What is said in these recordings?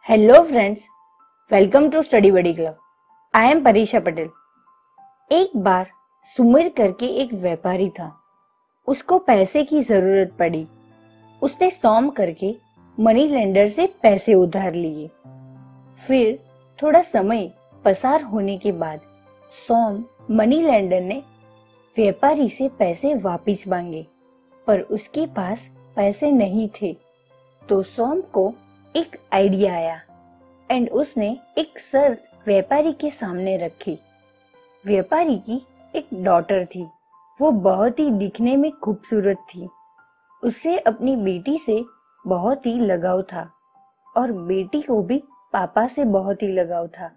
Hello friends, welcome to study buddy club. I am Pariksha Patel. एक बार सुमिर करके एक व्यापारी था। उसको पैसे की जरूरत पड़ी। उसने सोम करके मनी लेंडर से पैसे उधार लिए। फिर थोड़ा समय पसार होने के बाद सोम मनी लेंडर ने व्यापारी से पैसे वापस मांगे, पर उसके पास पैसे नहीं थे। तो सोम को एक आइडिया आया एंड उसने एक शर्त व्यापारी के सामने रखी। व्यापारी की एक डॉटर थी। वो बहुत ही दिखने में खूबसूरत थी। उसे अपनी बेटी से बहुत ही लगाव था और बेटी को भी पापा से बहुत ही लगाव था।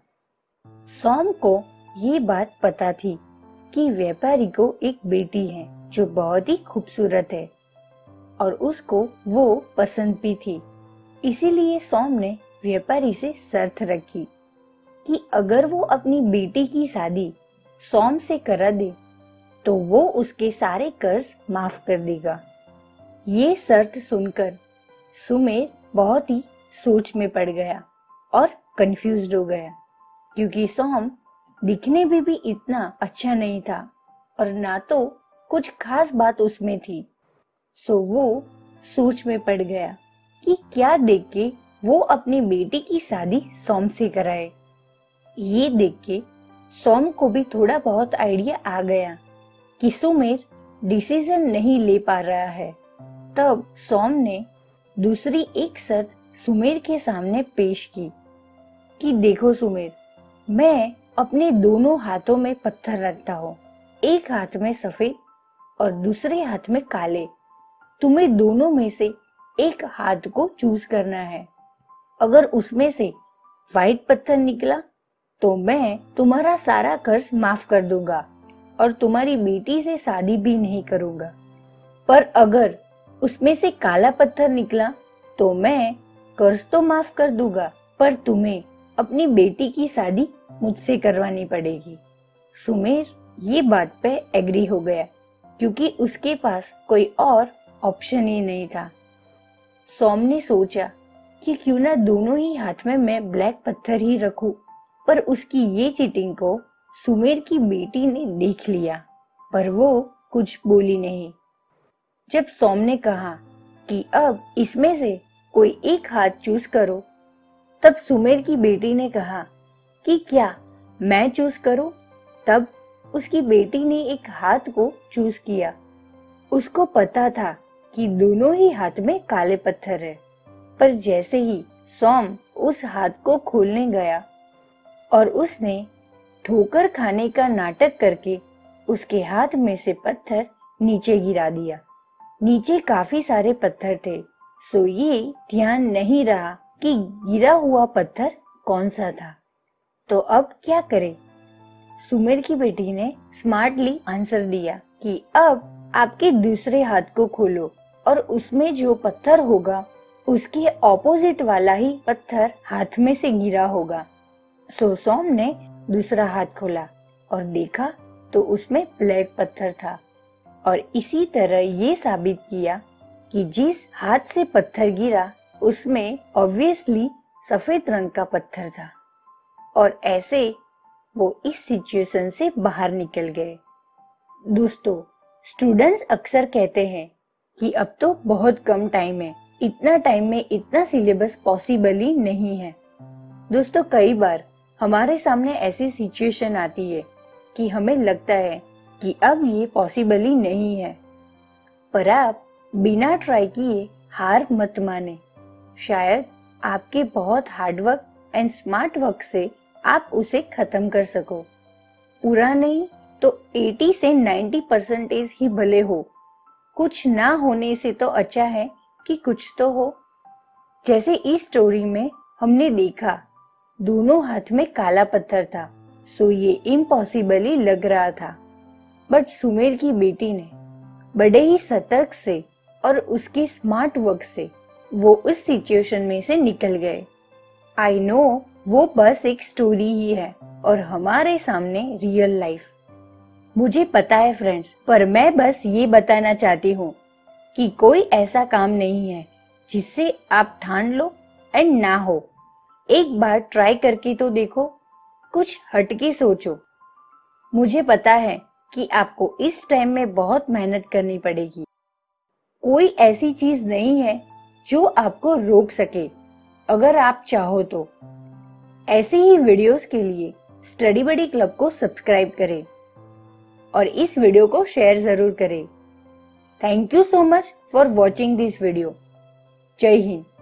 सोम को ये बात पता थी कि व्यापारी को एक बेटी है जो बहुत ही खूबसूरत है और उसको वो पसंद भी थी। इसीलिए सोम ने व्यापारी से शर्त रखी कि अगर वो अपनी बेटी की शादी सोम से करा दे तो वो उसके सारे कर्ज माफ कर देगा। ये शर्त सुनकर सुमेर बहुत ही सोच में पड़ गया और कंफ्यूज्ड हो गया, क्योंकि सोम दिखने में भी इतना अच्छा नहीं था और ना तो कुछ खास बात उसमें थी। सो वो सोच में पड़ गया कि क्या देख के वो अपनी बेटी की शादी सोम से कराए। ये देख के सोम को भी थोड़ा बहुत आइडिया आ गया कि सुमेर डिसीजन नहीं ले पा रहा है। तब सोम ने दूसरी एक शर्त सुमेर के सामने पेश की कि देखो सुमेर, मैं अपने दोनों हाथों में पत्थर रखता हूँ, एक हाथ में सफेद और दूसरे हाथ में काले। तुम्हें दोनों में से एक हाथ को चूज करना है। अगर उसमें से व्हाइट पत्थर निकला तो मैं तुम्हारा सारा कर्ज माफ कर दूंगा और तुम्हारी बेटी से शादी भी नहीं करूंगा। पर अगर उसमें से काला पत्थर निकला तो मैं कर्ज तो माफ कर दूंगा, पर तुम्हें अपनी बेटी की शादी मुझसे करवानी पड़ेगी। सुमेर ये बात पे एग्री हो गया, क्योंकि उसके पास कोई और ऑप्शन ही नहीं था। सोम ने सोचा कि क्यों ना दोनों ही हाथ में मैं ब्लैक पत्थर ही रखूं, पर उसकी ये चीटिंग को सुमेर की बेटी ने देख लिया, पर वो कुछ बोली नहीं। जब सोम ने कहा कि अब इसमें से कोई एक हाथ चूज करो, तब सुमेर की बेटी ने कहा कि क्या मैं चूज करूं? तब उसकी बेटी ने एक हाथ को चूज किया। उसको पता था कि दोनों ही हाथ में काले पत्थर है, पर जैसे ही सोम उस हाथ को खोलने गया और उसने ठोकर खाने का नाटक करके उसके हाथ में से पत्थर नीचे गिरा दिया। नीचे काफी सारे पत्थर थे, सो ये ध्यान नहीं रहा कि गिरा हुआ पत्थर कौन सा था। तो अब क्या करे? सुमेर की बेटी ने स्मार्टली आंसर दिया कि अब आपके दूसरे हाथ को खोलो और उसमें जो पत्थर होगा उसके ऑपोजिट वाला ही पत्थर हाथ में से गिरा होगा। सो सोम ने दूसरा हाथ खोला और देखा तो उसमें ब्लैक पत्थर था, और इसी तरह ये साबित किया कि जिस हाथ से पत्थर गिरा उसमें ऑब्वियसली सफेद रंग का पत्थर था, और ऐसे वो इस सिचुएशन से बाहर निकल गए। दोस्तों, स्टूडेंट्स अक्सर कहते हैं कि अब तो बहुत कम टाइम है, इतना टाइम में इतना सिलेबस पॉसिबल ही नहीं है। दोस्तों, कई बार हमारे सामने ऐसी सिचुएशन आती है कि हमें लगता है कि अब ये पॉसिबल ही नहीं है, पर आप बिना ट्राई किए हार मत माने। शायद आपके बहुत हार्डवर्क एंड स्मार्ट वर्क से आप उसे खत्म कर सको। पूरा नहीं तो 80 से 90% ही भले हो। कुछ ना होने से तो अच्छा है कि कुछ तो हो। जैसे इस स्टोरी में हमने देखा, दोनों हाथ में काला पत्थर था, सो ये इम्पॉसिबल ही लग रहा था। बट सुमेर की बेटी ने बड़े ही सतर्क से और उसके स्मार्ट वर्क से वो उस सिचुएशन में से निकल गए। आई नो वो बस एक स्टोरी ही है और हमारे सामने रियल लाइफ। मुझे पता है फ्रेंड्स, पर मैं बस ये बताना चाहती हूँ कि कोई ऐसा काम नहीं है जिससे आप ठान लो एंड ना हो। एक बार ट्राई करके तो देखो, कुछ हटके सोचो। मुझे पता है कि आपको इस टाइम में बहुत मेहनत करनी पड़ेगी। कोई ऐसी चीज नहीं है जो आपको रोक सके, अगर आप चाहो तो। ऐसे ही वीडियोस के लिए स्टडी बडी क्लब को सब्सक्राइब करें और इस वीडियो को शेयर जरूर करें। Thank you so much for watching this video. जय हिंद।